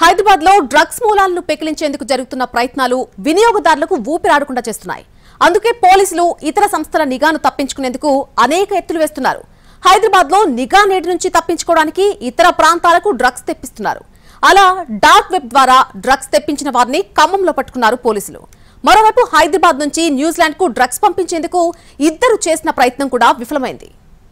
హైదరాబాద్ లో డ్రగ్స్ మూలాలను పెకిలించేందుకు జరుగుతున్న ప్రయత్నాలు వినియోగదారులకు ఊపిరాడకుండా చేస్తున్నాయి. అందుకే పోలీసులు ఇతర సంస్థల నిఘాను తప్పించుకునేందుకు అనేక ఎత్తులు వేస్తున్నారు. హైదరాబాద్ లో నిఘా నేటి నుంచి తప్పించుకోవడానికి ఇతర ప్రాంతాలకు డ్రగ్స్ తెప్పిస్తున్నారు. అలా డార్క్ వెబ్ ద్వారా డ్రగ్స్ తెప్పించిన వారిని ఖమ్మంలో పట్టుకున్నారు పోలీసులు. మరోవైపు హైదరాబాద్ నుంచి న్యూజిలాండ్ కు డ్రగ్స్ పంపించేందుకు ఇద్దరు చేసిన ప్రయత్నం కూడా విఫలమైంది.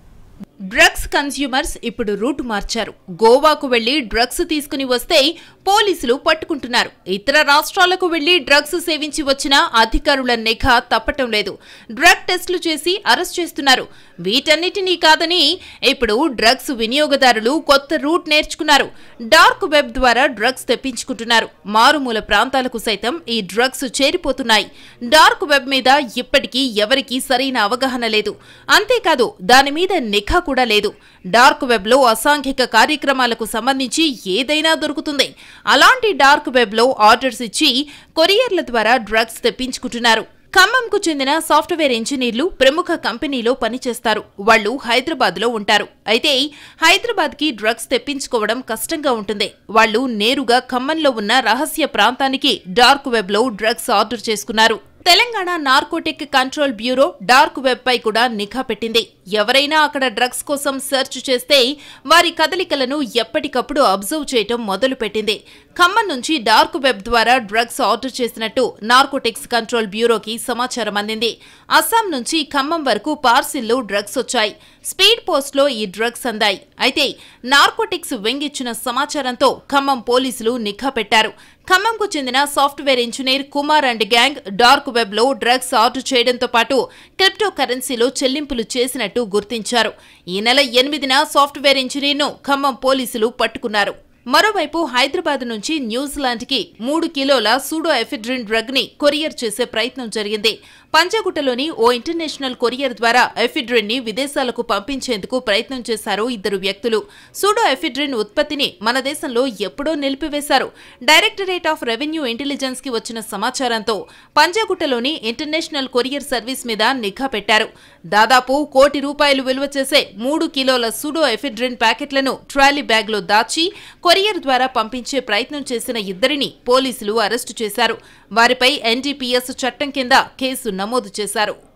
డ్రగ్స్ కన్స్యూమర్స్ ఇప్పుడు రూట్ మార్చారు. గోవాకు వెళ్లి డ్రగ్స్ తీసుకుని వస్తే పోలీసులు పట్టుకుంటున్నారు. ఇతర రాష్ట్రాలకు వెళ్లి డ్రగ్స్ సేవించి వచ్చిన అధికారుల నిఘా తప్పటం లేదు. డ్రగ్ టెస్టులు చేసి అరెస్ట్ చేస్తున్నారు. వీటన్నిటినీ కాదని ఇప్పుడు డ్రగ్స్ వినియోగదారులు కొత్త రూట్ నేర్చుకున్నారు. డార్క్ వెబ్ ద్వారా డ్రగ్స్ తెప్పించుకుంటున్నారు. మారుమూల ప్రాంతాలకు సైతం ఈ డ్రగ్స్ చేరిపోతున్నాయి. డార్క్ వెబ్ మీద ఇప్పటికీ ఎవరికీ సరైన అవగాహన లేదు. అంతేకాదు దాని మీద నిఘా కూడా లేదు. డార్క్ వెబ్ లో అసాంఘిక కార్యక్రమాలకు సంబంధించి ఏదైనా దొరుకుతుంది. అలాంటి డార్క్ వెబ్ లో ఆర్డర్స్ ఇచ్చి కొరియర్ల ద్వారా డ్రగ్స్ తెప్పించుకుంటున్నారు. ఖమ్మంకు చెందిన సాఫ్ట్వేర్ ఇంజనీర్లు ప్రముఖ కంపెనీలో పనిచేస్తారు. వాళ్లు హైదరాబాద్ లో ఉంటారు. అయితే హైదరాబాద్ కి డ్రగ్స్ తెప్పించుకోవడం కష్టంగా ఉంటుంది. వాళ్లు నేరుగా ఖమ్మంలో ఉన్న రహస్య ప్రాంతానికి డార్క్ వెబ్ లో డ్రగ్స్ ఆర్డర్ చేసుకున్నారు. Telangana narcotic control bureau dark web పై కూడా నిఘా పెట్టింది. ఎవరైనా అక్కడ డ్రగ్స్ కోసం సెర్చ్ చేస్తే వారి కదలికలను ఎప్పటికప్పుడు అబ్జర్వ్ చేయటం మొదలు పెట్టింది. ఖమ్మం నుంచి డార్క్ వెబ్ ద్వారా డ్రగ్స్ ఆర్డర్ చేసినట్టు నార్కోటిక్స్ కంట్రోల్ బ్యూరోకి సమాచారం అందింది. అస్సాం నుంచి ఖమ్మం వరకు పార్సిల్లో డ్రగ్స్ వచ్చాయి. స్పీడ్ పోస్ట్ లో ఈ డ్రగ్స్ అందాయి. అయితే నార్కోటిక్స్ వింగ్ ఇచ్చిన సమాచారంతో ఖమ్మం పోలీసులు నిఘా పెట్టారు. ఖమ్మంకు చెందిన software engineer Kumar and gang dark web లో డ్రగ్స్ ఆర్డర్ చేయడంతో పాటు క్రిప్టో కరెన్సీలో చెల్లింపులు చేసినట్టు గుర్తించారు. ఈ నెల 8న సాఫ్ట్వేర్ ఇంజనీర్ ను ఖమ్మం పోలీసులు పట్టుకున్నారు. మరోవైపు హైదరాబాద్ నుంచి న్యూజిలాండ్ కి 3 కిలోల సూడో ఎఫిడ్రిన్ డ్రగ్ ని కొరియర్ చేసే ప్రయత్నం జరిగింది. పంజాగుట్టలోని ఓ ఇంటర్నేషనల్ కొరియర్ ద్వారా ఎఫిడ్రిన్ ని విదేశాలకు పంపించేందుకు ప్రయత్నం చేశారు ఇద్దరు వ్యక్తులు. సూడో ఎఫిడ్రిన్ ఉత్పత్తిని మన దేశంలో ఎప్పుడో నిలిపివేశారు. డైరెక్టరేట్ ఆఫ్ రెవెన్యూ ఇంటెలిజెన్స్ కి వచ్చిన సమాచారంతో పంజాగుట్టలోని ఇంటర్నేషనల్ కొరియర్ సర్వీస్ మీద నిఘా పెట్టారు. దాదాపు ₹1 కోటి విలువ చేసే 3 కిలోల సూడో ఎఫిడ్రిన్ ప్యాకెట్లను ట్రాలీ బ్యాగ్ లో దాచి కొరియర్ ద్వారా పంపించే ప్రయత్నం చేసిన ఇద్దరిని పోలీసులు అరెస్టు చేశారు. వారిపై NDPS చట్టం కింద కేసు నమోదు చేశారు.